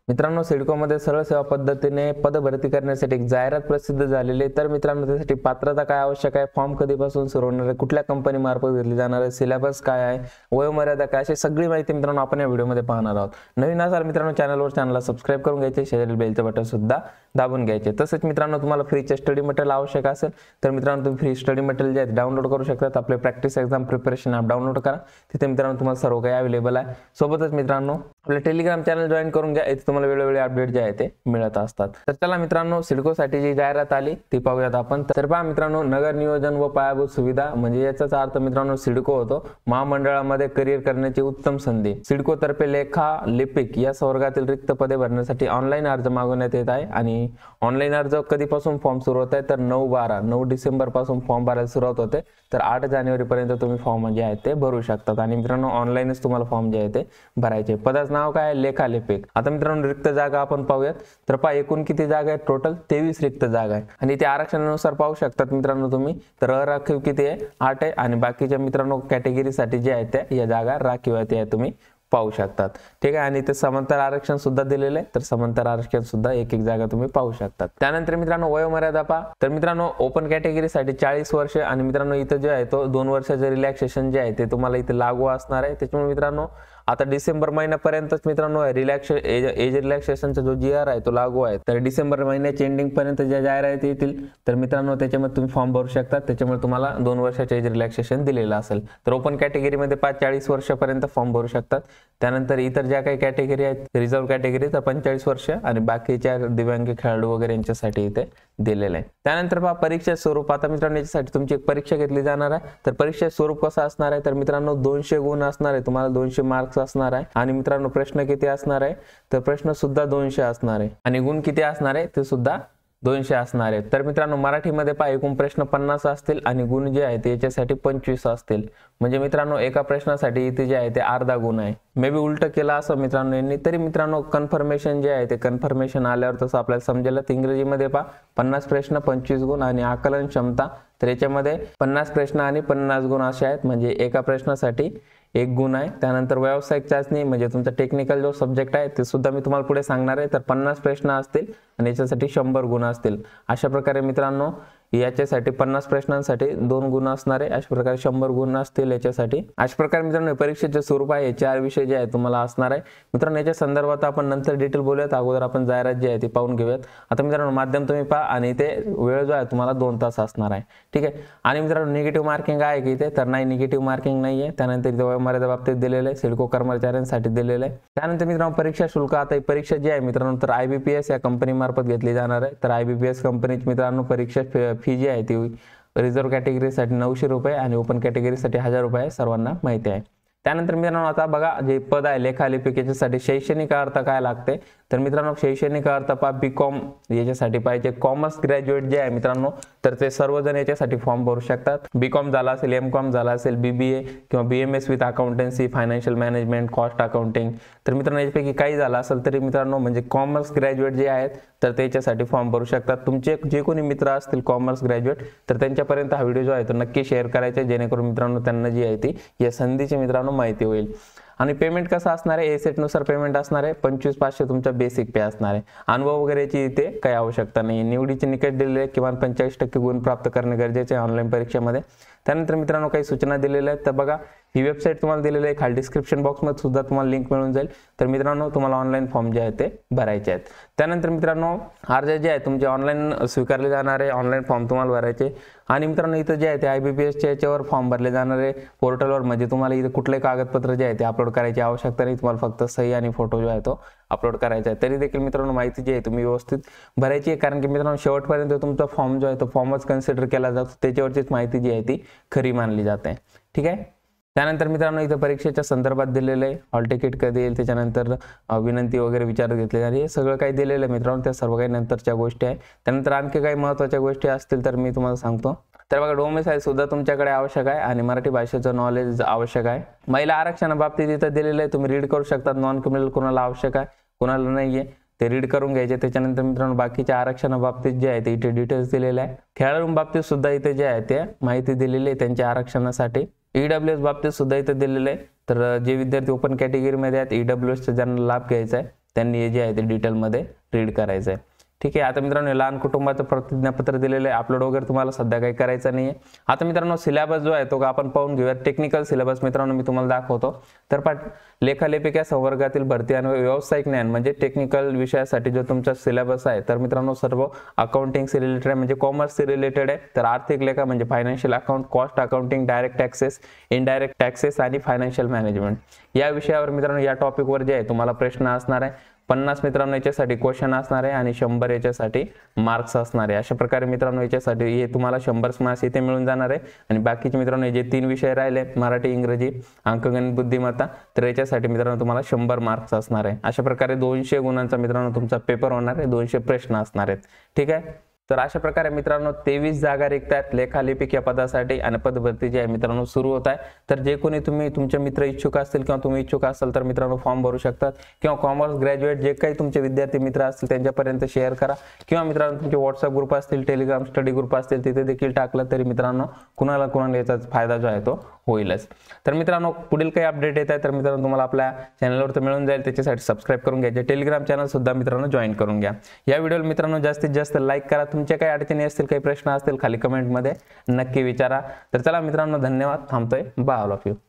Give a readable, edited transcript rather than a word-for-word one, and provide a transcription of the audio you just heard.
मित्रांनो, सिडकोमध्ये सरळ सेवा पद्धतीने पदभरती करण्यासाठी एक जाहिरात प्रसिद्ध झालेली आहे। तर मित्रांनो, त्यासाठी पात्रता काय आवश्यक आहे, फॉर्म कधीपासून सुरू होणार आहे, कुठल्या कंपनी मार्फत घेतली जाणार आहे, सिलेबस काय आहे, वयोमर्यादा काय, अशी सगळी माहिती मित्रांनो आपण या व्हिडिओमध्ये पाहणार आहोत। नवीन असाल मित्रांनो चॅनलला सबस्क्राइब करून घ्यायचे, शेजारील बेलचं बटन सुद्धा दाबून घ्यायचे। तसेच मित्रांनो, तुम्हाला फ्रीचे स्टडी मटेरियल आवश्यक असेल तर मित्रांनो तुम्ही फ्री स्टडी मटेरियल जे आहे डाउनलोड करू शकता। आपले practice exam preparation app download करा, तिथे मित्रांनो तुम्हाला सर्व काही अवेलेबल आहे। सोबतच मित्रांनो आपले टेलिग्राम चॅनल जॉईन करून घ्या, इथे तुम्हाला वेळोवेळी अपडेट जे आहे ते मिळत असतात। तर चला मित्रांनो, सिडकोसाठी जी जाहिरात आली ती पाहूयात आपण। तर पहा मित्रांनो, नगर नियोजन व पायाभूत सुविधा म्हणजे याचाच अर्थ मित्रांनो सिडको होतो महामंडळामध्ये करिअर करण्याची उत्तम संधी। सिडको तर्फे लेखा लिपिक या वर्गातील रिक्त पदे भरण्यासाठी ऑनलाईन अर्ज मागवण्यात येत आहे आणि ऑनलाईन अर्ज कधीपासून फॉर्म सुरू होत आहे तर 9 डिसेंबर पासून फॉर्म भरायला सुरुवात होते। तर 8 जानेवारी पर्यंत तुम्ही फॉर्म जे आहे ते भरू शकतात आणि मित्रांनो ऑनलाईनच तुम्हाला फॉर्म जे आहे ते भरायचे। पदाचं नाव काय आहे? लेखा लिपिक। आता मित्रांनो रिक्त जागा आपण पाहूयात। तर पहा एकूण किती जागा आहेत? टोटल 23 रिक्त जागा आहे आणि ते आरक्षणानुसार पाहू शकतात मित्रांनो तुम्ही। तर अराखीव किती आहे? 8 आहे आणि बाकीच्या मित्रांनो कॅटेगरीसाठी जे आहे त्या या जागा राखीव आहेत, या तुम्ही पाहू शकतात। ठीक आहे, आणि ते समांतर आरक्षण सुद्धा दिलेले आहे, तर समांतर आरक्षण सुद्धा एक जागा तुम्ही पाहू शकतात। त्यानंतर मित्रांनो वयोमर्यादा पहा। तर मित्रांनो ओपन कॅटेगरीसाठी 40 वर्ष आणि मित्रांनो इथं जे आहे तो 2 वर्षाचे रिलॅक्सेशन जे आहे ते तुम्हाला इथे लागू असणार आहे। त्याच्यामुळे मित्रांनो आता डिसेंबर महिन्यापर्यंतच मित्रांनो एज रिलॅक्सेशनचा जो GR आहे तो लागू आहे। तर डिसेंबर महिन्याच्या एंडिंग पर्यंत ज्या जाहिराती येतील तर मित्रांनो त्याच्यामध्ये तुम्ही फॉर्म भरू शकता। त्याच्यामुळे तुम्हाला 2 वर्षाचे एज रिलॅक्सेशन दिलेलं असेल। तर ओपन कॅटेगरीमध्ये 40 वर्षापर्यंत फॉर्म भरू शकतात। त्यानंतर इतर ज्या काही कॅटेगरी आहेत रिझर्व्ह कॅटेगरी तर 45 वर्ष आणि बाकीच्या दिव्यांग खेळाडू वगैरे यांच्यासाठी इथे दिलेलं आहे। त्यानंतर पहा परीक्षा स्वरूप। आता मित्रांनो याच्यासाठी तुमची एक परीक्षा घेतली जाणार आहे। तर परीक्षा स्वरूप कसं असणार आहे? तर मित्रांनो 200 गुण असणार आहे, तुम्हाला 200 मार्क्स असणार आहे आणि मित्रांनो प्रश्न किती असणार आहे? तर प्रश्न सुद्धा 200 असणार आहे आणि गुण किती असणार आहे? ते सुद्धा 200 असणार आहेत। तर मित्रांनो मराठीमध्ये पहा एकूण प्रश्न 50 असतील आणि गुण जे आहे ते याच्यासाठी 25 असतील। म्हणजे मित्रांनो एका प्रश्नासाठी इथे जे आहे ते अर्धा गुण आहे। मे बी उलट केला असं मित्रांनो यांनी, तरी मित्रांनो कन्फर्मेशन जे आहे ते कन्फर्मेशन आल्यावर तसं आपल्याला समजेल। इंग्रजीमध्ये पहा 50 प्रश्न 25 गुण आणि आकलन क्षमता तर याच्यामध्ये 50 प्रश्न आणि 50 गुण असे आहेत, म्हणजे एका प्रश्नासाठी 1 गुण आहे। त्यानंतर व्यावसायिक चाचणी म्हणजे तुमचा टेक्निकल जो सब्जेक्ट आहे ते सुद्धा मी तुम्हाला पुढे सांगणार आहे। तर 50 प्रश्न असतील आणि याच्यासाठी 100 गुण असतील। अशा प्रकारे मित्रांनो याच्यासाठी 50 प्रश्नांसाठी 2 गुण असणार आहे, अशा प्रकारे 100 गुण असतील याच्यासाठी। अशा प्रकारे मित्रांनो परीक्षेचे स्वरूप आहे, 4 विषय जे आहे तुम्हाला असणार आहे। मित्रांनो याच्या संदर्भात आपण नंतर डिटेल बोलूयात, अगोदर आपण जाहिरात जी आहे ती पाहून घेऊयात। आता मित्रांनो माध्यम तुम्ही पहा आणि ते वेळ जो आहे तुम्हाला 2 तास असणार आहे। ठीक आहे, आणि मित्रांनो निगेटिव्ह मार्किंग आहे की इथे? तर नाही, निगेटिव्ह मार्किंग नाही आहे। त्यानंतर इथे वयोमर्यादा बाबतीत दिलेलं आहे, सिडको कर्मचाऱ्यांसाठी दिलेलं आहे। त्यानंतर मित्रांनो परीक्षा शुल्क। आता ही परीक्षा जी आहे मित्रांनो तर IBPS या कंपनी मार्फत घेतली जाणार आहे। तर IBPS कंपनीची मित्रांनो परीक्षा फी जी आहे ती रिझर्व्ह कॅटेगरीसाठी 900 रुपये आणि ओपन कॅटेगरीसाठी 1000 रुपये सर्वांना माहिती आहे। त्यानंतर मित्रांनो आता बघा जे पद आहे लेखा लिपिक याच्यासाठी शैक्षणिक अर्थ काय लागते? तर मित्रांनो शैक्षणिक अर्थ पहा BCom याच्यासाठी पाहिजे। कॉमर्स ग्रॅज्युएट जे आहे मित्रांनो तर ते सर्वजण याच्यासाठी फॉर्म भरू शकतात। BCom झाला असेल, MCom झाला असेल, BBA किंवा BMS with accountancy, financial management, cost accounting तर मित्रांनो यापैकी काही झालं असेल तरी मित्रांनो म्हणजे कॉमर्स ग्रॅज्युएट जे आहेत तर त्याच्यासाठी फॉर्म भरू शकतात। तुमचे जे कोणी मित्र असतील कॉमर्स ग्रॅज्युएट तर त्यांच्यापर्यंत हा व्हिडिओ जो आहे तो नक्की शेअर करायचा, जेणेकरून मित्रांनो त्यांना जी आहे ती या संधीची मित्रांनो माहिती होईल। आणि पेमेंट कसं असणार आहे? A-सेट नुसार पेमेंट असणार आहे। 25,500 तुमचा बेसिक पे असणार आहे। अनुभव वगैरेची इथे काही आवश्यकता नाही। निवडीचे निकष दिलेले किमान 45% गुण प्राप्त करणे गरजेचे आहे ऑनलाईन परीक्षेमध्ये। त्यानंतर मित्रांनो काही सूचना दिलेल्या आहेत, तर बघा ही वेबसाईट तुम्हाला दिलेली आहे, खाली डिस्क्रिप्शन बॉक्समध्ये सुद्धा तुम्हाला लिंक मिळून जाईल। तर मित्रांनो तुम्हाला ऑनलाईन फॉर्म जे आहे ते भरायचे आहेत। त्यानंतर मित्रांनो अर्ज जे आहे तुमचे ऑनलाईन स्वीकारले जाणार आहे, ऑनलाईन फॉर्म तुम्हाला भरायचे। आणि मित्रांनो इथं जे आहे ते IBPSच्या याच्यावर फॉर्म भरले जाणार आहे पोर्टलवर, म्हणजे तुम्हाला इथे कुठले कागदपत्र जे आहे ते अपलोड करायची आवश्यकता नाही, तुम्हाला फक्त सही आणि फोटो जो आहे तो अपलोड करायचा आहे। तरी देखील मित्रांनो माहिती जी आहे तुम्ही व्यवस्थित भरायची आहे, कारण की मित्रांनो शेवटपर्यंत तुमचा फॉर्म जो आहे तो फॉर्मच कन्सिडर केला जातो, त्याच्यावरचीच माहिती जी आहे ती खरी मानली जाते। ठीक आहे, त्यानंतर मित्रांनो इथं परीक्षेच्या संदर्भात दिलेलं आहे, हॉल तिकीट कधी येईल, त्याच्यानंतर विनंती वगैरे विचारत घेतली आणि हे सगळं काही दिलेलं आहे मित्रांनो, त्या सर्व काही नंतरच्या गोष्टी आहे। त्यानंतर आणखी काही महत्त्वाच्या गोष्टी असतील तर मी तुम्हाला सांगतो। तर बघा डोमिसाईल सुद्धा तुमच्याकडे आवश्यक आहे आणि मराठी भाषेचं नॉलेज आवश्यक आहे। महिला आरक्षणाबाबतीत इथं दिलेलं आहे, तुम्ही रीड करू शकता। नॉन क्रिमिनल कोणाला आवश्यक आहे, कोणाला नाही आहे ते रीड करून घ्यायचे। त्याच्यानंतर मित्रांनो बाकीच्या आरक्षणाबाबतीत जे आहे ते इथे डिटेल्स दिलेले आहे। खेळाडूंबाबतीत सुद्धा इथे जे आहे ते माहिती दिलेली आहे त्यांच्या आरक्षणासाठी। EWS बाबतीत सुद्धा इथे दिलेलं आहे। तर जे विद्यार्थी ओपन कॅटेगरीमध्ये आहेत EWSचा ज्यांना लाभ घ्यायचा आहे त्यांनी हे जे आहे ते डिटेलमध्ये रीड करायचं आहे. ठीक आहे. आता मित्रांनो लहान कुटुंबाचं प्रतिज्ञापत्र दिलेलं आहे, अपलोड वगैरे तुम्हाला सध्या काही करायचं नाहीये. आता मित्रांनो सिलेबस जो आहे तो आपण पाहून घेऊया. टेक्निकल सिलेबस मित्रांनो मी तुम्हाला दाखवतो. तर लेखालेखिका संवर्गातील भरती आणि व्यावसायिक ज्ञान म्हणजे टेक्निकल विषयासाठी जो तुमचा सिलेबस आहे तर मित्रांनो सर्व अकाउंटिंग से रिलेटेड आहे, म्हणजे कॉमर्स से रिलेटेड आहे. तर आर्थिक लेखा म्हणजे financial account, cost accounting, direct taxes, indirect taxes आणि फायनान्शियल मॅनेजमेंट या विषयावर मित्रांनो या टॉपिकवर जे आहे तुम्हाला प्रश्न असणार आहे. 50 मित्रांनो याच्यासाठी क्वेश्चन असणार आहे आणि 100 याच्यासाठी मार्क्स असणार आहे. अशा प्रकारे मित्रांनो याच्यासाठी हे तुम्हाला 100 मार्क्स इथे मिळून जाणार आहे. आणि बाकीचे मित्रांनो जे 3 विषय राहिले मराठी, इंग्रजी, अंकगणित, बुद्धिमत्ता तर याच्यासाठी मित्रांनो तुम्हाला 100 मार्क्स असणार आहे. अशा प्रकारे 200 गुणांचा मित्रांनो तुमचा पेपर होणार आहे, 200 प्रश्न असणार आहेत. ठीक आहे. तर अशा प्रकारे मित्रांनो 23 जागा रिक्त आहेत लेखालिपिक या पदासाठी आणि पदभरती जी आहे मित्रांनो सुरू होत आहे. तर जे कोणी तुमचे मित्र इच्छुक असतील किंवा तुम्ही इच्छुक असाल तर मित्रांनो फॉर्म भरू शकतात किंवा कॉमर्स ग्रॅज्युएट जे काही तुमचे विद्यार्थी मित्र असतील त्यांच्यापर्यंत शेअर करा किंवा मित्रांनो तुमचे व्हॉट्सअप ग्रुप असतील, टेलिग्राम स्टडी ग्रुप असतील तिथे देखील टाकलं तरी मित्रांनो कुणाला याचा फायदा जो आहे तो होईलच. तर मित्रांनो पुढील काही अपडेट येत आहे तर मित्रांनो तुम्हाला आपल्या चॅनलवर तर मिळून जाईल, त्याच्यासाठी सबस्क्राईब करून घ्या. टेलिग्राम चॅनल सुद्धा मित्रांनो जॉईन करून घ्या. या व्हिडिओला मित्रांनो जास्तीत जास्त लाईक करा. तुमच्या काही अडचणी असतील, काही प्रश्न असतील खाली कमेंटमध्ये नक्की विचारा. तर चला मित्रांनो धन्यवाद. थांबतोय. Bye all of you.